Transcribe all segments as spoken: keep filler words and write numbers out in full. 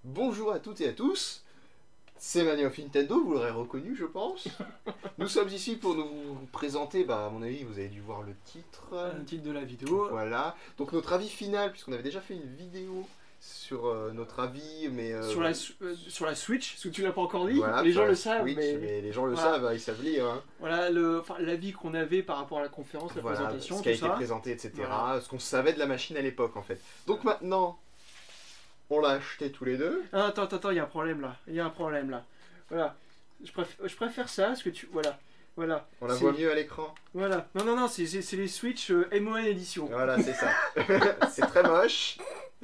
Bonjour à toutes et à tous, c'est Mania of Nintendo, vous l'aurez reconnu je pense. Nous sommes ici pour nous présenter, bah à mon avis vous avez dû voir le titre. Le titre de la vidéo. Voilà, donc notre avis final, puisqu'on avait déjà fait une vidéo sur euh, notre avis, mais... Euh, sur, la, euh, sur la Switch, parce que tu l'as pas encore dit, voilà, les gens le le savent. Switch, mais... mais les gens le voilà. savent, ils savent lire. Hein. Voilà l'avis qu'on avait par rapport à la conférence, la voilà, présentation, ce qui a tout été ça. présenté, et cetera. Voilà. Ce qu'on savait de la machine à l'époque en fait. Donc maintenant, on l'a acheté tous les deux. Ah, attends, attends, il y a un problème là, il y a un problème là. Voilà, je préfère, je préfère ça, parce que tu... Voilà. Voilà. On la voit mieux à l'écran. Voilà. Non, non, non, c'est les Switch euh, M O N édition. Voilà, c'est ça. C'est très moche.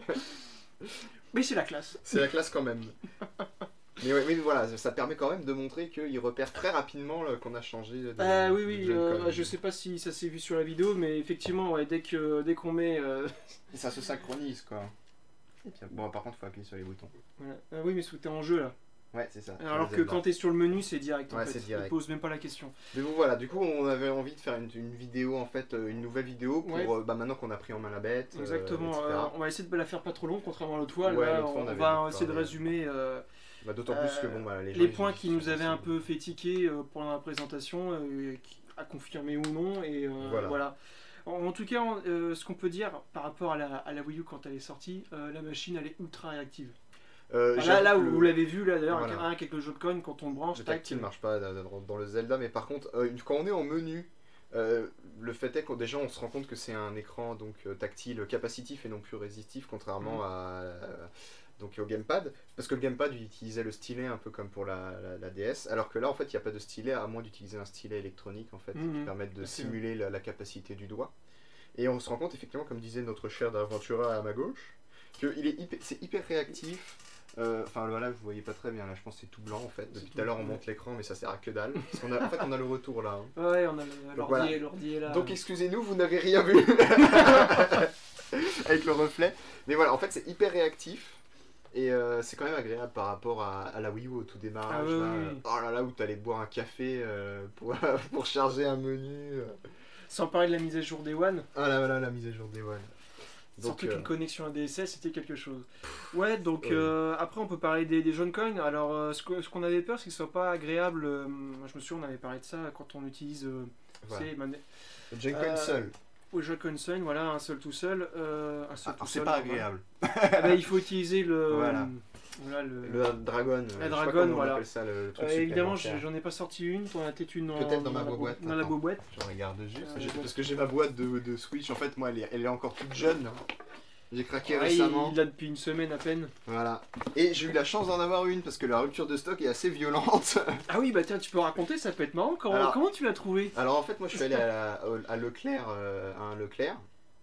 Mais c'est la classe. C'est la classe quand même. Mais, ouais, mais voilà, ça permet quand même de montrer qu'il repère très rapidement qu'on a changé de. Ah euh, oui, de oui, euh, je sais pas si ça s'est vu sur la vidéo, mais effectivement, ouais, dès qu'on dès qu'on met. Euh... Ça se synchronise quoi. Bon, par contre, il faut appuyer sur les boutons. Voilà. Ah oui, mais c'était en jeu là. Ouais, c'est ça. Alors que quand tu es sur le menu, c'est direct en ouais, fait. Direct. Il pose même pas la question. Mais bon, voilà, du coup, on avait envie de faire une, une vidéo, en fait, une nouvelle vidéo pour, ouais. euh, bah, maintenant qu'on a pris en main la bête. Exactement, euh, euh, on va essayer de la faire pas trop longue, contrairement à l'autre fois. Ouais, là, fois, on, on, on va essayer parlé. de résumer. Euh, bah, D'autant euh, plus que bon, bah, les, gens, les points ils, qui nous avaient un peu fait tiquer euh, pendant la présentation, euh, qui, à confirmer ou non. Et euh, voilà. voilà. En, en tout cas, euh, ce qu'on peut dire par rapport à la, à la Wii U quand elle est sortie, euh, la machine elle est ultra réactive. Euh, ah, là, là où le... vous l'avez vu, là d'ailleurs, voilà. avec le Joy-Con, quand on le branche, le tactile ne marche pas dans le Zelda, mais par contre, euh, quand on est en menu, euh, le fait est que déjà on se rend compte que c'est un écran donc tactile capacitif et non plus résistif, contrairement mmh. à, à, donc au gamepad, parce que le gamepad il utilisait le stylet un peu comme pour la, la, la D S, alors que là en fait il n'y a pas de stylet à moins d'utiliser un stylet électronique en fait, mmh. qui permette de Merci. simuler la, la capacité du doigt. Et on se rend compte effectivement, comme disait notre cher Aventura à ma gauche, que il est hyper, c'est hyper réactif. Euh, enfin voilà, vous voyez pas très bien là, je pense que c'est tout blanc en fait. Depuis tout à l'heure on monte l'écran mais ça sert à que dalle. Parce qu'on a, en fait on a le retour là. Hein. Ouais, on a l'ordi voilà. est là. Donc excusez-nous, vous n'avez rien vu avec le reflet. Mais voilà, en fait c'est hyper réactif. Et euh, c'est quand même agréable par rapport à, à la Wii U au tout démarrage. Ah, oui, là. oui. Oh là là, où t'allais boire un café euh, pour, pour charger un menu. Euh. Sans parler de la mise à jour des One. Ah là voilà, la mise à jour des One. Surtout qu'une euh... connexion à D S S c'était quelque chose. Ouais, donc oui. euh, après on peut parler des, des Joy-Con. Alors euh, ce qu'on ce qu'on avait peur c'est que ce soit pas agréable. Euh, je me souviens on avait parlé de ça quand on utilise euh, voilà. le Joy-Con euh, seul. Au Joy-Con seul, voilà, un seul tout seul. Euh, un seul ah, c'est pas agréable. Ah, bah, il faut utiliser le. Voilà. Voilà, le... le Dragon, la Dragon, voilà. On appelle ça, le truc euh, évidemment, j'en ai pas sorti une, t'en as peut-être une peut-être dans, dans ma boîte. Dans la boîte. Je regarde juste, euh, parce que j'ai ma boîte de, de Switch, en fait, moi, elle est, elle est encore toute jeune. J'ai craqué ouais, récemment. Il l'a depuis une semaine à peine. Voilà. Et j'ai eu la chance d'en avoir une, parce que la rupture de stock est assez violente. Ah oui, bah tiens, tu peux raconter, ça peut être marrant. Comment, alors, comment tu l'as trouvé? Alors en fait, moi, je suis allé à, la, à Leclerc, euh, à un Leclerc.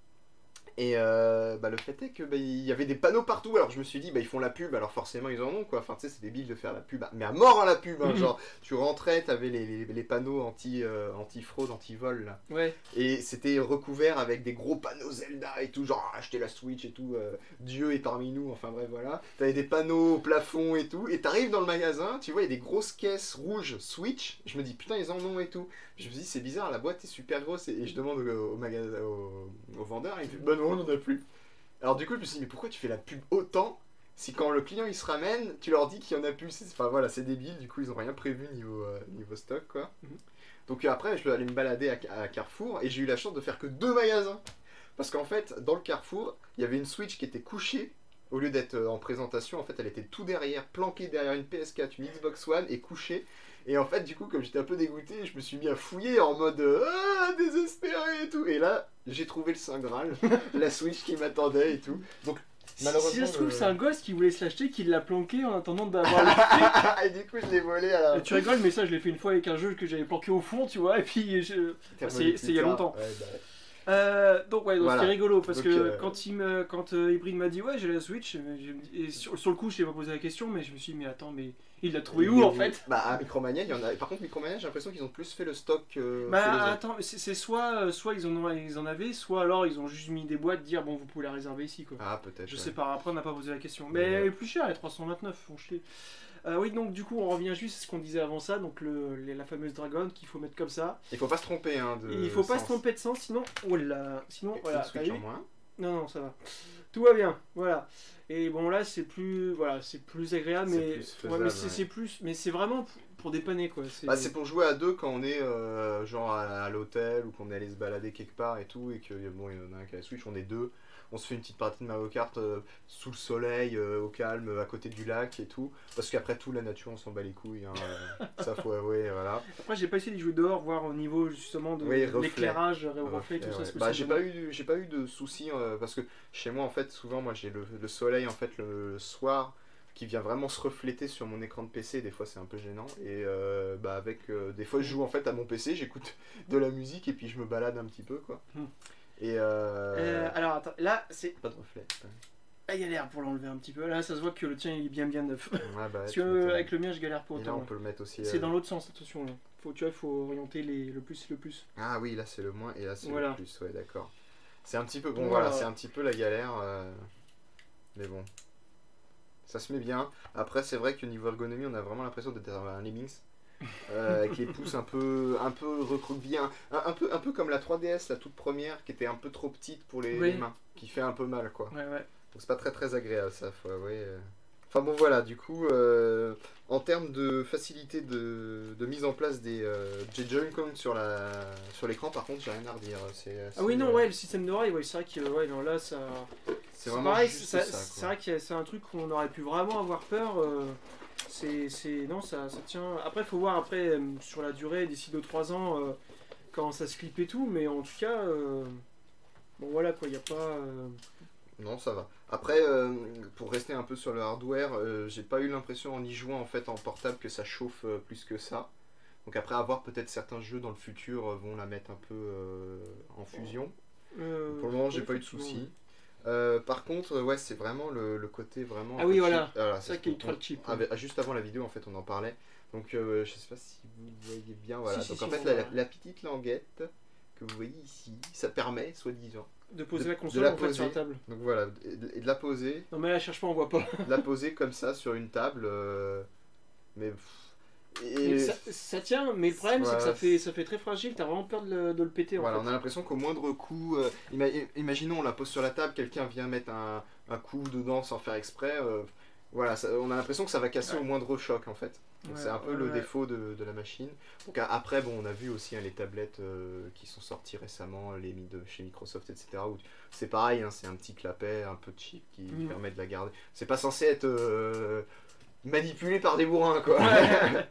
Et euh, bah, le fait est que bah, il y avait des panneaux partout, alors je me suis dit bah ils font la pub, alors forcément ils en ont quoi, enfin tu sais c'est débile de faire la pub, mais à mort à la pub, hein, mmh. genre tu rentrais, t'avais les, les, les panneaux anti, euh, anti-fraude, anti-vol là, ouais. Et c'était recouvert avec des gros panneaux Zelda et tout, genre acheter la Switch et tout, euh, Dieu est parmi nous, enfin bref voilà, t'avais des panneaux au plafond et tout, et t'arrives dans le magasin, tu vois il y a des grosses caisses rouges Switch, je me dis putain ils en ont et tout, je me dis c'est bizarre, la boîte est super grosse, et, et je demande au, au, magasin, au, au vendeur, il me fait bah non on n'en a plus. Alors du coup je me suis dit mais pourquoi tu fais la pub autant si quand le client il se ramène tu leur dis qu'il y en a plus, enfin voilà c'est débile, du coup ils ont rien prévu niveau, euh, niveau stock quoi. Mm-hmm. Donc euh, après je vais aller me balader à, à Carrefour et j'ai eu la chance de faire que deux magasins parce qu'en fait dans le Carrefour il y avait une Switch qui était couchée au lieu d'être en présentation, en fait elle était tout derrière, planquée derrière une P S quatre, une Xbox One et couchée. Et en fait du coup comme j'étais un peu dégoûté, je me suis mis à fouiller en mode euh, ah, désespéré et tout. Et là j'ai trouvé le Saint Graal, la Switch qui m'attendait et tout. Donc malheureusement si ça se trouve le... c'est un gosse qui voulait se l'acheter, qui l'a planqué en attendant d'avoir le prix. Et du coup je l'ai volé à la... Et tu rigoles mais ça je l'ai fait une fois avec un jeu que j'avais planqué au fond tu vois. Et puis je... c'est il y a longtemps. Ouais, bah... Euh, donc ouais, donc voilà. C'était rigolo parce donc, que euh... quand il me, quand euh, Hybrid m'a dit ouais j'ai la Switch, et sur, sur le coup je t'ai pas posé la question mais je me suis dit mais attends mais il l'a trouvé où en fait? Bah à Micromania il y en a. Par contre Micromania j'ai l'impression qu'ils ont plus fait le stock. Euh, bah que attends c'est soit soit ils en ont ils en avaient soit alors ils ont juste mis des boîtes dire bon vous pouvez la réserver ici quoi. Ah peut-être. Je ouais. sais pas après on n'a pas posé la question mais ouais. Elle est plus chère elle est trois cent vingt-neuf font chier. Euh, oui, donc du coup, on revient juste à ce qu'on disait avant ça, donc le, la fameuse Dragon qu'il faut mettre comme ça. Il faut pas se tromper, hein. De il faut sens. pas se tromper de sens, sinon. Oh là, sinon, et voilà. Switch en moins. Non, non, ça va. tout va bien, voilà. Et bon là c'est plus, voilà, c'est plus agréable, mais plus faisable, ouais, mais c'est ouais. plus, mais c'est vraiment pour dépanner quoi. C'est bah, pour jouer à deux quand on est euh, genre à, à l'hôtel ou qu'on est allé se balader quelque part et tout et que bon il y en a un qui a la Switch, on est deux. On se fait une petite partie de Mario Kart euh, sous le soleil, euh, au calme, à côté du lac et tout. Parce qu'après tout, la nature, on s'en bat les couilles. Hein, euh, ça, faut avouer, voilà. Après, j'ai pas essayé d'y jouer dehors, voir au niveau justement de oui, l'éclairage, reflet, reflet, tout ouais, ça. Ouais. Bah, j'ai pas eu, j'ai pas eu de soucis euh, parce que chez moi, en fait, souvent, moi, j'ai le, le soleil en fait le soir qui vient vraiment se refléter sur mon écran de P C. Des fois, c'est un peu gênant. Et euh, bah, avec, euh, des fois, je joue en fait à mon P C, j'écoute de la musique et puis je me balade un petit peu, quoi. Hmm. Et euh... Euh, alors attends, là c'est. Pas de reflet. Ah, il galère pour l'enlever un petit peu. Là ça se voit que le tien il est bien bien neuf. Ouais, bah, parce que avec le mien je galère pour autant. Et là on peut le mettre aussi. C'est euh... dans l'autre sens, attention là. Faut, tu vois, il faut orienter les, le plus le plus. Ah oui, là c'est le moins et là c'est voilà. le plus, ouais d'accord. C'est un petit peu, bon voilà, voilà c'est un petit peu la galère. Euh... Mais bon. Ça se met bien. Après c'est vrai que niveau ergonomie on a vraiment l'impression d'être un Lemmings. euh, avec les pouces un peu un peu recroquevillés, un, un peu un peu comme la trois D S, la toute première qui était un peu trop petite pour les, oui. les mains, qui fait un peu mal quoi. Ouais, ouais. Donc c'est pas très très agréable ça, faut avouer. Enfin bon voilà, du coup euh, en termes de facilité de, de mise en place des euh, Joy-Con sur la sur l'écran, par contre j'ai rien à redire. C'est ah oui non euh... ouais, le système de rail, ouais, c'est vrai que ouais non là ça c'est vraiment pareil, juste ça, ça. C'est vrai que c'est un truc qu'on aurait pu vraiment avoir peur. Euh... C'est, c'est, non, ça, ça tient. Après, il faut voir après, euh, sur la durée, d'ici deux trois ans, euh, comment ça se clip et tout. Mais en tout cas, euh, bon voilà quoi, il n'y a pas. Euh... Non, ça va. Après, euh, pour rester un peu sur le hardware, euh, j'ai pas eu l'impression en y jouant en fait en portable que ça chauffe euh, plus que ça. Donc après, à voir, peut-être certains jeux dans le futur euh, vont la mettre un peu euh, en fusion. Euh, pour le moment, j'ai pas eu de soucis. Euh, par contre, ouais, c'est vraiment le, le côté vraiment. Ah oui, voilà. voilà c'est ça qui est ultra cheap. Ouais. Avec, juste avant la vidéo, en fait, on en parlait. Donc, euh, je sais pas si vous voyez bien. Voilà. Si, Donc, si, en si, fait, la, la, la petite languette que vous voyez ici, ça permet, soi-disant, de poser de, la console de la en poser, fait, sur la table. Donc voilà, et de, et de la poser. Non, mais là, cherche pas, on voit pas. De la poser comme ça sur une table. Euh, mais. Et mais ça, ça tient, mais le problème ouais, c'est que ça fait, ça fait très fragile, t'as vraiment peur de le, de le péter. Voilà, en fait. On a l'impression qu'au moindre coup, euh, ima imaginons on la pose sur la table, quelqu'un vient mettre un, un coup dedans sans faire exprès, euh, voilà, ça, on a l'impression que ça va casser ouais. au moindre choc en fait. Ouais, c'est un peu ouais, le ouais. défaut de, de la machine. Donc après, bon, on a vu aussi hein, les tablettes euh, qui sont sorties récemment, les de chez Microsoft, et cetera. Où c'est pareil, hein, c'est un petit clapet un peu cheap qui mmh. permet de la garder. C'est pas censé être euh, manipulé par des bourrins quoi. Ouais.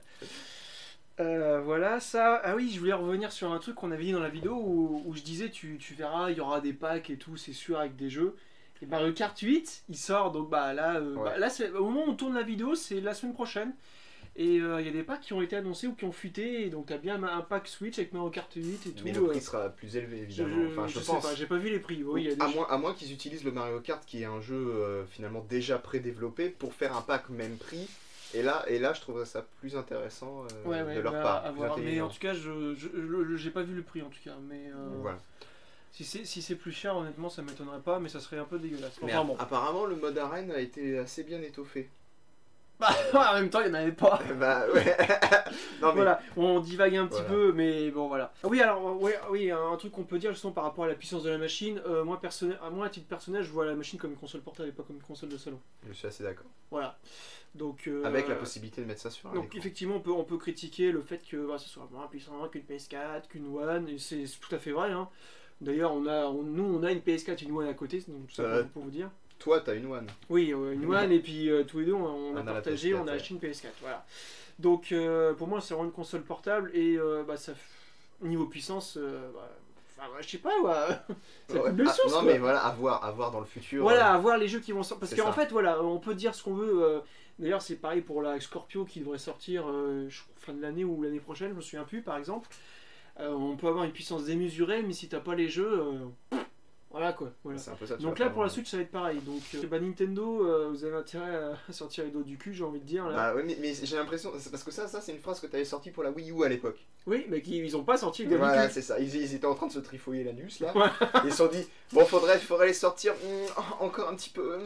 Euh, voilà, ça. Ah oui, je voulais revenir sur un truc qu'on avait dit dans la vidéo où, où je disais tu, tu verras, il y aura des packs et tout, c'est sûr, avec des jeux. Et Mario Kart huit, il sort, donc bah là, euh, ouais. bah, là au moment où on tourne la vidéo, c'est la semaine prochaine. Et il euh, y a des packs qui ont été annoncés ou qui ont fuité, et donc t'as bien un pack Switch avec Mario Kart huit et tout. Mais le prix euh, sera plus élevé évidemment. Je, enfin, je, je sais pense. pas, j'ai pas vu les prix. Oui, y a des à, moins, à moins qu'ils utilisent le Mario Kart qui est un jeu euh, finalement déjà pré-développé pour faire un pack même prix. Et là, et là, je trouverais ça plus intéressant euh, ouais, ouais, de leur bah, part. Plus mais en tout cas, je, je, je, j'ai pas vu le prix en tout cas. Mais euh, voilà. Si c'est si c'est plus cher, honnêtement, ça m'étonnerait pas, mais ça serait un peu dégueulasse. Enfin, bon. Apparemment, le mode arène a été assez bien étoffé. Bah, en même temps, il n'y en avait pas. Bah, ouais. Non, mais... Voilà, on divague un petit voilà. peu, mais bon, voilà. Oui, alors, ouais, oui, un truc qu'on peut dire justement par rapport à la puissance de la machine. Euh, moi, personnel, à moi, à titre personnel, je vois la machine comme une console portable et pas comme une console de salon. Je suis assez d'accord. Voilà. Donc, euh, avec la possibilité de mettre ça sur un donc écran. Effectivement, on peut, on peut critiquer le fait que bah, ce soit moins puissant qu'une P S quatre, qu'une One, et c'est tout à fait vrai. Hein. D'ailleurs, on a, on, nous, on a une P S quatre et une One à côté, donc tout ça euh, pour vous dire. Toi, t'as une One. Oui, euh, une One, et puis euh, tous les deux, on, on, on a, a partagé, on a acheté une P S quatre. Voilà. Donc, euh, pour moi, c'est vraiment une console portable, et euh, bah, ça, niveau puissance, euh, bah, enfin, je sais pas, ouais. Ça ouais, de ah, source, non, quoi. mais voilà, à voir, à voir dans le futur. Voilà, euh... à voir les jeux qui vont sortir. Parce qu'en fait, voilà, on peut dire ce qu'on veut. Euh, D'ailleurs, c'est pareil pour la Scorpio qui devrait sortir euh, fin de l'année ou l'année prochaine, je me souviens plus, par exemple. Euh, on peut avoir une puissance démesurée, mais si t'as pas les jeux, euh, voilà quoi. Voilà. Un peu ça, donc là, pour la Switch, ça va être pareil. Donc, euh, bah, Nintendo, euh, vous avez intérêt à sortir les dos du cul, j'ai envie de dire. Là. Bah, ouais, mais, mais j'ai l'impression, parce que ça, ça c'est une phrase que t'avais sortie pour la Wii U à l'époque. Oui, mais qui, ils ont pas sorti. Voilà, c'est ça. Ils, ils étaient en train de se trifouiller l'anus là. Ouais. Ils se sont dit, bon, faudrait, faudrait les sortir mm, encore un petit peu.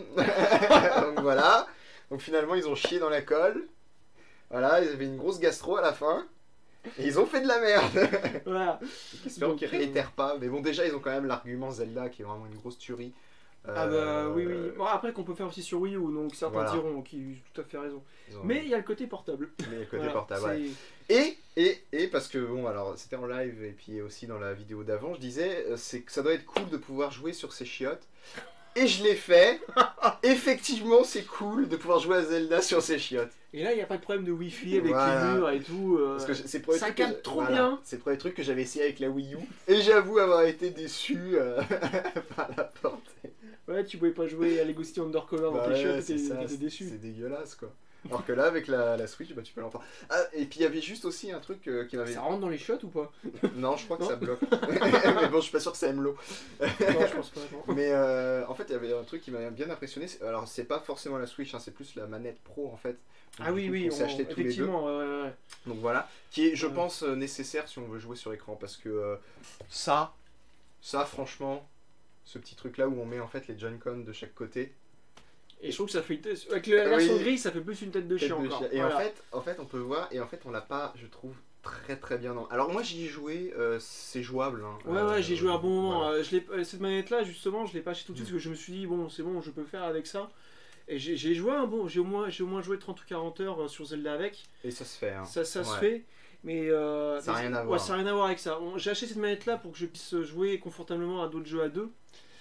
Donc voilà. Donc finalement, ils ont chié dans la colle. Voilà, ils avaient une grosse gastro à la fin. Et ils ont fait de la merde. Voilà. J'espère qu'ils réitèrent pas. Mais bon, déjà, ils ont quand même l'argument Zelda qui est vraiment une grosse tuerie. Euh... Ah bah oui, oui. Bon, après qu'on peut faire aussi sur Wii U, donc certains voilà. diront qui ont tout à fait raison. Ont... Mais il y a le côté portable. Mais il y a le côté voilà, portable, ouais. Et, et, et parce que, bon, alors c'était en live et puis aussi dans la vidéo d'avant, je disais, c'est que ça doit être cool de pouvoir jouer sur ces chiottes. Et je l'ai fait. Effectivement, c'est cool de pouvoir jouer à Zelda sur ces chiottes. Et là, il n'y a pas de problème de Wi-Fi avec voilà. les murs et tout. Euh... Parce que c'est ça capte trop voilà. bien. C'est le premier truc que j'avais essayé avec la Wii U. Et j'avoue avoir été déçu euh, par la portée. Ouais, tu pouvais pas jouer à Lego City Undercover bah dans tes ouais, chiottes, t'étais déçu. C'est dégueulasse, quoi. Alors que là, avec la, la Switch, bah, tu peux l'entendre. Ah, et puis il y avait juste aussi un truc euh, qui m'avait... Ça rentre dans les chiottes ou pas? Non, je crois que non. ça bloque. Mais bon, je suis pas sûr que ça aime l'eau. Non, je pense pas. Non. Mais euh, en fait, il y avait un truc qui m'avait bien impressionné. Alors, c'est pas forcément la Switch, hein, c'est plus la manette Pro, en fait. Donc, ah oui, coup, oui, on s'est acheté tous les deux. Ouais, ouais. Donc voilà, qui est, je ouais. pense, euh, nécessaire si on veut jouer sur écran. Parce que euh, ça, ça, franchement, ce petit truc-là où on met en fait les Joy-Con de chaque côté... Et je trouve que ça fait avec la version oui. grise, ça fait plus une tête de chien encore. Et voilà. en fait, en fait, on peut voir et en fait, on l'a pas, je trouve, très très bien. Dans... Alors moi, j'y ai joué, euh, c'est jouable. Hein. Ouais, ouais, euh, j'ai joué un bon moment. Voilà. Euh, je l'ai, cette manette-là, justement, je l'ai pas acheté tout de suite mmh. parce que je me suis dit bon, c'est bon, je peux faire avec ça. Et j'ai joué un bon, j'ai au moins, j'ai au moins joué trente ou quarante heures sur Zelda avec. Et ça se fait. Hein. Ça, ça ouais. se fait. Mais euh, ça n'a rien à voir. Ouais, ça n'a rien à voir avec ça. Bon, j'ai acheté cette manette-là pour que je puisse jouer confortablement à d'autres jeux à deux.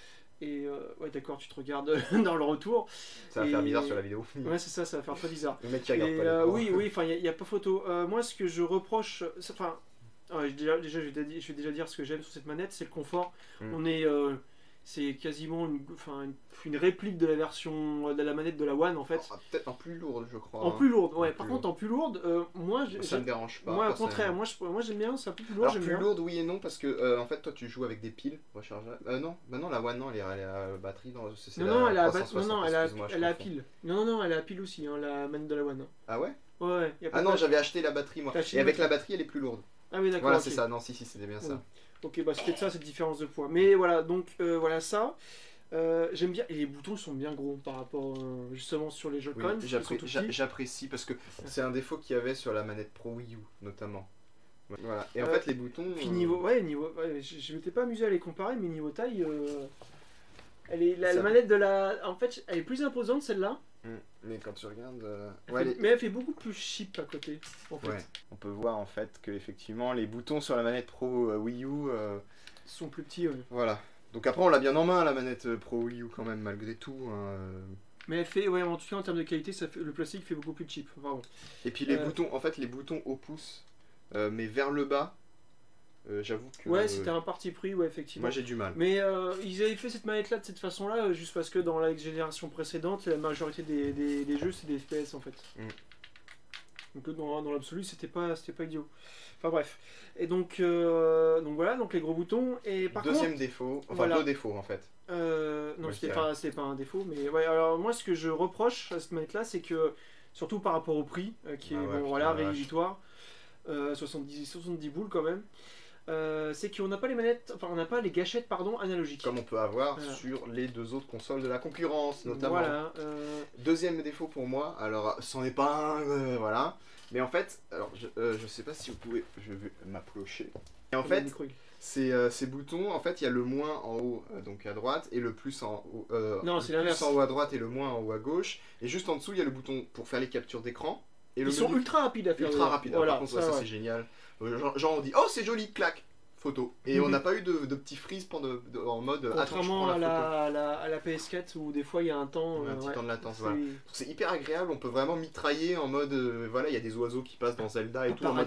Et euh, ouais, d'accord, tu te regardes dans le retour. Ça va et... faire bizarre sur la vidéo. Ouais, c'est ça, ça va faire très bizarre. Le mec qui regarde et, pas. Euh, oui, oui, enfin, il n'y a, a pas photo. Euh, moi, ce que je reproche, enfin, ouais, déjà, déjà, je vais, je vais déjà dire ce que j'aime sur cette manette, c'est le confort. Mm. On est, euh, c'est quasiment une, enfin, une, une réplique de la version de la manette de la One en fait. Oh, peut-être en plus lourde, je crois. En plus lourde, ouais. En Par plus contre, lourde. en plus lourde, euh, moi, ça me dérange pas. Moi, au contraire, moi, je, moi, j'aime bien, c'est un peu plus lourd. Alors plus bien. lourde, oui et non, parce que euh, en fait, toi, tu joues avec des piles rechargeables. Euh, non, bah non, la One, non, elle est, elle est à batterie. Dans, non, non, elle a, non, non, elle a, elle a pile. Non, non, non, elle a pile aussi, hein, la manette de la One. Ah ouais. Ouais. ouais y a pas ah non, j'avais acheté la batterie moi. Et avec la batterie, elle est plus lourde. Ah oui, d'accord. Voilà, okay. c'est ça. Non, si, si, c'était bien ça. Ok, bah c'était ça, cette différence de poids. Mais voilà, donc euh, voilà ça. Euh, J'aime bien, et les boutons sont bien gros par rapport euh, justement sur les Joy-Con. Oui, j'apprécie parce que c'est un défaut qu'il y avait sur la manette Pro Wii U notamment. Voilà. Et en euh, fait, les boutons. Puis niveau, ouais, niveau, ouais, je, je m'étais pas amusé à les comparer, mais niveau taille, euh, elle est, la, la manette de la, en fait, elle est plus imposante celle-là. Mmh. Mais quand tu regardes, euh... elle ouais, fait, les... mais elle fait beaucoup plus cheap à côté. En fait. Ouais. On peut voir en fait que effectivement les boutons sur la manette Pro euh, Wii U euh... sont plus petits. Ouais. Voilà. Donc après on l'a bien en main la manette Pro Wii U quand même malgré tout. Hein. Mais elle fait, ouais, en tout cas en termes de qualité, ça fait, le plastique fait beaucoup plus cheap. Enfin, bon. Et puis les euh... boutons, en fait les boutons au pouce, euh, mais vers le bas. Euh, J'avoue que. Ouais, c'était un parti pris, ouais, effectivement. Moi j'ai du mal. Mais euh, ils avaient fait cette manette là de cette façon là, euh, juste parce que dans la génération précédente, la majorité des, des, des jeux c'est des F P S en fait. Mm. Donc dans, dans l'absolu, c'était pas, pas idiot. Enfin bref. Et donc, euh, donc voilà, donc les gros boutons. Et par Deuxième contre, défaut, enfin voilà. deux défauts en fait. Euh, non, c'était pas, pas un défaut, mais ouais, alors moi ce que je reproche à cette manette là, c'est que, surtout par rapport au prix, euh, qui est ah ouais, bon, voilà, rédhibitoire, euh, soixante-dix, soixante-dix boules quand même. Euh, c'est qu'on n'a pas les manettes, enfin on n'a pas les gâchettes pardon analogiques. Comme on peut avoir voilà. sur les deux autres consoles de la concurrence notamment. Voilà. Euh... Deuxième défaut pour moi, alors c'en est pas un, euh, voilà. Mais en fait, alors je, euh, je sais pas si vous pouvez, je vais m'approcher. Et en fait, ces, euh, ces boutons, en fait il y a le moins en haut euh, donc à droite et le plus en haut, euh, non c'est l'inverse. En haut à droite et le moins en haut à gauche. Et juste en dessous il y a le bouton pour faire les captures d'écran. Ils le sont menu... ultra rapides à faire. Ultra rapides. Voilà, par contre ça, ça ouais. c'est génial. Genre, genre on dit oh c'est joli, clac, photo. Et mm-hmm. on n'a pas eu de, de petits freeze pendant de, de, en mode contrairement attends, je prends la à, la, à, la, à la P S quatre où des fois il y a un temps. Ouais, un euh, petit ouais. temps de latence. Voilà. C'est hyper agréable. On peut vraiment mitrailler en mode euh, voilà il y a des oiseaux qui passent dans Zelda et tout. En mode...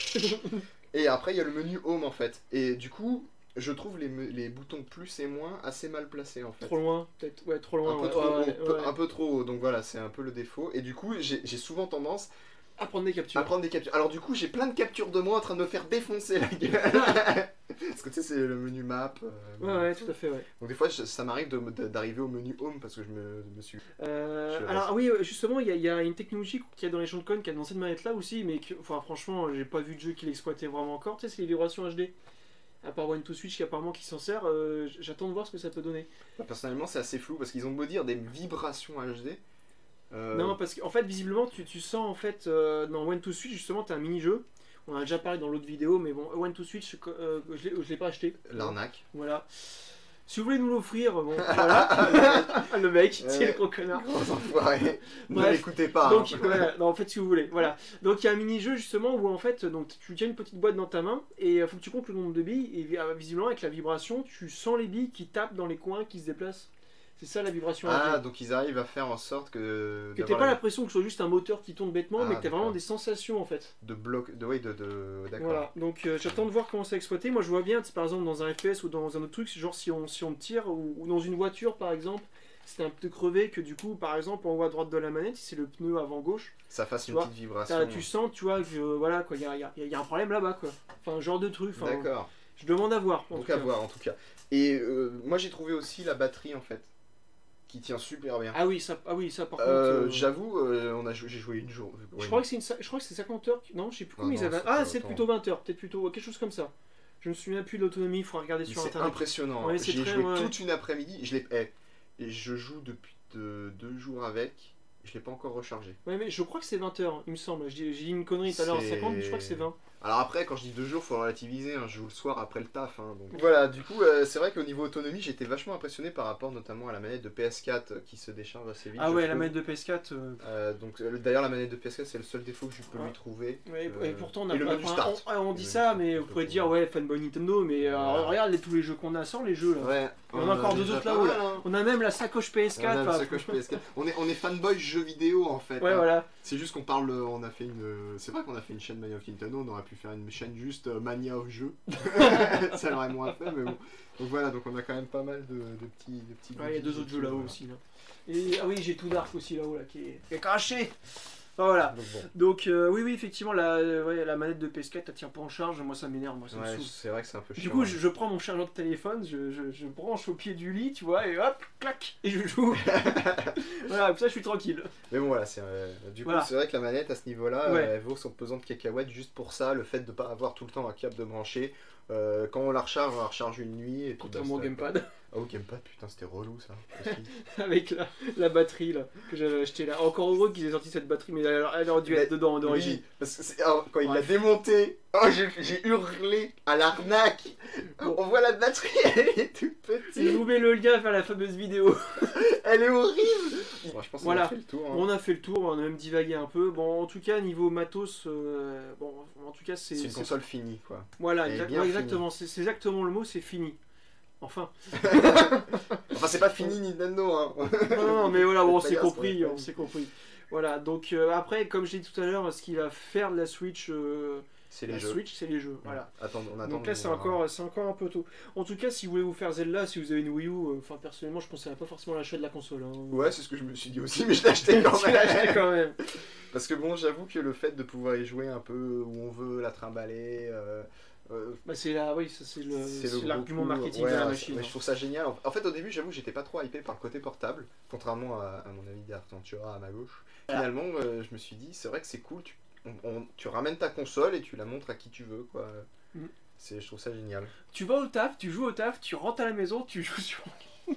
Et après il y a le menu home en fait. Et du coup je trouve les, les boutons plus et moins assez mal placés en fait. Trop loin, peut-être, ouais, trop loin. Un peu, ouais, trop, ouais, ouais, ouais. un peu trop haut, donc voilà, c'est un peu le défaut. Et du coup, j'ai souvent tendance à prendre des captures. À prendre des captures. Alors du coup, j'ai plein de captures de moi en train de me faire défoncer la gueule. Parce que tu sais, c'est le menu map. Euh, ouais, ouais, tout à fait, ouais. Donc des fois, je, ça m'arrive d'arriver au menu home parce que je me, me suis... Euh, je alors oui, justement, il y, y a une technologie qu'il y a dans les Joy-Con, qui a dans cette manette là aussi, mais que, enfin, franchement, j'ai pas vu de jeu qui l'exploitait vraiment encore. Tu sais, c'est les vibrations H D. À part One to Switch qui apparemment qui s'en sert, euh, j'attends de voir ce que ça peut donner. Personnellement, c'est assez flou parce qu'ils ont beau dire des vibrations H D. Euh... Non, parce qu'en fait, visiblement, tu, tu sens en fait euh, dans One to Switch justement, tu as un mini-jeu. On a déjà parlé dans l'autre vidéo, mais bon, One to Switch, euh, je ne l'ai pas acheté. L'arnaque. Voilà. Si vous voulez nous l'offrir, bon, voilà. Le mec, Ouais. c'est le gros connard. Gros enfoiré. Ne Bref. l'écoutez pas. Donc, hein. voilà, non, en fait, si vous voulez, voilà. Donc, il y a un mini-jeu justement où en fait, donc, tu tiens une petite boîte dans ta main et il faut que tu comptes le nombre de billes. Et euh, visiblement, avec la vibration, tu sens les billes qui tapent dans les coins, qui se déplacent. C'est ça la vibration. à Ah, jouer. donc ils arrivent à faire en sorte que. Que t'aies d'avoir pas la- l'impression que ce soit juste un moteur qui tourne bêtement, Ah, mais que t'as vraiment d'accord. des sensations en fait. De bloc. De, oui, de. de... D'accord. Voilà, donc euh, j'attends de voir comment c'est exploité. Moi je vois bien, par exemple dans un F P S ou dans un autre truc, genre si on, si on tire, ou, ou dans une voiture par exemple, c'est un pneu crevé que du coup, par exemple, en haut à droite de la manette, si c'est le pneu avant gauche, Ça fasse Tu une vois, petite vibration. t'as- tu sens, tu vois, que euh, voilà quoi, il y a, y a- y a un problème là-bas quoi. Enfin, genre de truc, enfin, D'accord. je demande à voir. en Donc tout à cas. voir en tout cas. Et euh, moi j'ai trouvé aussi la batterie en fait. Qui tient super bien. Ah oui, ça, ah oui, ça par Euh, contre. euh, J'avoue, euh, on a joué, j'ai joué une jour. je ouais, crois que c'est une, sa- je crois que c'est cinquante heures. Non, je sais plus Ah combien non, ils avaient. c'est Ah, pas c'est autant. plutôt vingt heures, peut-être plutôt quelque chose comme ça. Je me souviens plus de l'autonomie, il faudra regarder mais sur c'est internet. impressionnant. Ouais, hein. c'est J'ai très- joué ouais. toute une après-midi. Je l'ai. eh, et je joue depuis deux, deux jours avec. Je l'ai pas encore rechargé. Ouais, mais je crois que c'est vingt heures, il me semble. J'ai j'ai dit une connerie tout à l'heure à C'est- cinquante, mais je crois que c'est vingt. Alors après, quand je dis deux jours, faut relativiser. hein, Je joue le soir après le taf. hein, donc. Voilà. Du coup, euh, c'est vrai qu'au niveau autonomie, j'étais vachement impressionné par rapport notamment à la manette de P S quatre euh, qui se décharge assez vite. Ah je ouais, la trouve. manette de P S quatre. euh, Euh, donc euh, d'ailleurs la manette de P S quatre c'est le seul défaut que je peux Ouais. lui trouver. Ouais, Euh, et pourtant on a et le pas- menu enfin, start. on, on Le dit menu ça, start, mais on vous peut pourrez pas dire ouais, fanboy Nintendo, mais euh, Voilà. regarde les- tous les jeux qu'on a sans les jeux là. Ouais. Il y en a encore deux déjà autres pas là-haut, mal, là. hein. On a même la sacoche P S On quatre. a une enfin, sacoche P S quatre. On est, on est fanboy jeux vidéo en fait. Ouais, hein. voilà. C'est juste qu'on parle, on a fait une, c'est vrai qu'on a fait une chaîne Mania of Nintendo, on aurait pu faire une chaîne juste euh, Mania of jeux. Ça l'aurait moins fait, mais bon. Donc voilà, donc on a quand même pas mal de, de petits, de petits. Ouais, il y a deux autres jeux là-haut voilà. aussi. Là. Et ah oui, j'ai tout Dark aussi là-haut là, qui, est, qui est craché. Enfin, voilà. Donc bon. Donc euh, oui, oui, effectivement, la, euh, ouais, la manette de P S quatre, elle tient pas en charge. Moi, ça m'énerve, moi, ça me Ouais, saoule. c'est vrai que c'est un peu chiant. Du coup, je, je prends mon chargeur de téléphone, je, je, je branche au pied du lit, tu vois, et hop, clac, et je joue. Voilà, comme ça, je suis tranquille. Mais bon voilà, c'est euh, du coup Voilà. c'est vrai que la manette à ce niveau-là, Ouais. euh, elle vaut son pesant de cacahuètes juste pour ça, le fait de pas avoir tout le temps un câble de brancher. Euh, quand on la recharge, on la recharge une nuit et puis Contrairement au basta, quoi. gamepad, Ah au gamepad, putain c'était relou ça. aussi. avec la, la batterie là, que j'avais acheté là. Encore heureux qu'ils aient sorti cette batterie, mais elle, elle aurait dû Mais- être dedans d'origine. Oui, parce que c'est- alors, quand il l'a Bref. démonté, oh, j'ai j'ai hurlé à l'arnaque. On voit la batterie, elle est toute Si vous petite, mets le lien vers la fameuse vidéo. elle est horrible. Bon, je pense qu'on Voilà. a fait le tour. hein. On a fait le tour, on a même divagué un peu. Bon, en tout cas, niveau matos, euh, bon, en tout cas, c'est. C'est une c'est- console finie quoi. Voilà, Elle est exact- bien ouais, exactement. C'est c'est exactement le mot, c'est fini. Enfin. Enfin c'est pas fini Nintendo hein. Non, non, non, mais voilà, bon, on Faut s'est pas dire, compris, c'est pas on fini. s'est compris. Voilà, donc euh, après, comme j'ai dit tout à l'heure, ce qui va faire de la Switch, euh, C'est les la jeux. Switch, c'est les jeux. Voilà. Attends, on attend. Donc là, de c'est voir, hein. encore, c'est encore un peu tôt. En tout cas, si vous voulez vous faire Zelda, si vous avez une Wii U, euh, enfin personnellement, je conseillerais pas forcément l'achat de la console. Hein. Ouais, c'est ce que je me suis dit aussi, mais je l'ai acheté quand Tu l'as acheté même. quand même. Parce que bon, j'avoue que le fait de pouvoir y jouer un peu où on veut, la trimballer, euh, euh, Bah, c'est la, oui, ça c'est le, c'est le c'est gros l'argument coup. marketing Ouais, de la ouais, machine. ouais, hein. je trouve ça génial. En fait, au début, j'avoue, j'étais pas trop hypé par le côté portable, contrairement à, à mon ami d'Artentura à ma gauche. Voilà. Finalement, euh, je me suis dit, c'est vrai que c'est cool. Tu, on- on- tu ramènes ta console et tu la montres à qui tu veux, quoi. Mm. C'est, je trouve ça génial. Tu vas au taf, tu joues au taf, tu rentres à la maison, tu joues sur.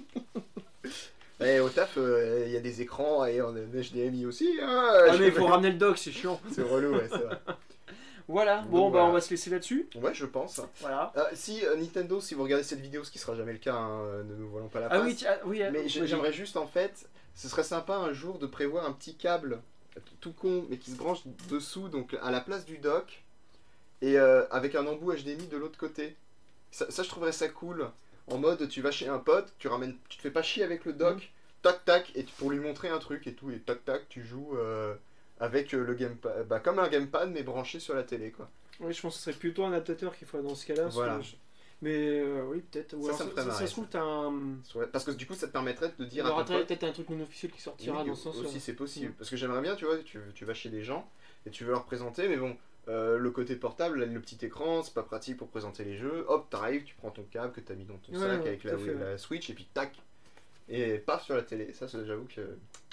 Et au taf, euh, il y a des écrans et en H D M I aussi. Hein, Ah, je- mais il faut ramener le dock, c'est chiant. C'est relou, ouais, c'est vrai. Voilà, Donc, bon, bah voilà. on va se laisser là-dessus. Ouais, je pense. Voilà. Ah, si euh, Nintendo, si vous regardez cette vidéo, ce qui sera jamais le cas, hein, euh, ne nous voilons pas la face. Ah oui, tiens, oui, euh, mais j'ai- vas-y. j'aimerais juste en fait, ce serait sympa un jour de prévoir un petit câble tout con, mais qui se branche dessous, donc à la place du dock, et euh, avec un embout H D M I de l'autre côté. Ça, ça, je trouverais ça cool. En mode, tu vas chez un pote, tu ramènes, tu te fais pas chier avec le dock, Mm. tac tac, et tu- pour lui montrer un truc et tout, et tac tac, tu joues euh, avec euh, le gamepad, bah, comme un gamepad mais branché sur la télé, quoi. Oui, je pense que ce serait plutôt un adaptateur qu'il faudrait dans ce cas-là. parce Voilà. que je- Mais euh, oui, peut-être. Ou Ça, alors ça me ferait ça, marrer, se trouve, t'as un. Sur- Parce que du coup, ça te permettrait de Il dire y à aura ton pote. peut-être un truc non officiel qui sortira Oui, dans ce sens. aussi c'est possible. Mm. Parce que j'aimerais bien, tu vois, tu, tu vas chez des gens et tu veux leur présenter, mais bon, euh, le côté portable, le petit écran, c'est pas pratique pour présenter les jeux. Hop, t'arrives, tu prends ton câble que t'as mis dans ton Ouais, sac ouais, avec tout la, à fait, la ouais. Switch et puis tac, et paf sur la télé. Ça, ça, j'avoue que.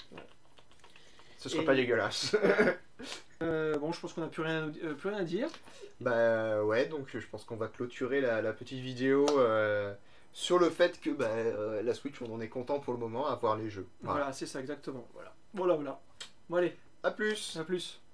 Ce serait Et- pas dégueulasse. Euh, bon, je pense qu'on n'a plus rien, à nous- euh, plus rien à dire. Bah ouais, donc je pense qu'on va clôturer la, la petite vidéo euh, sur le fait que bah, euh, la Switch, on en est content pour le moment à voir les jeux. Voilà, Voilà. c'est ça, exactement. Voilà. Voilà, voilà. Bon, allez, À plus. à plus.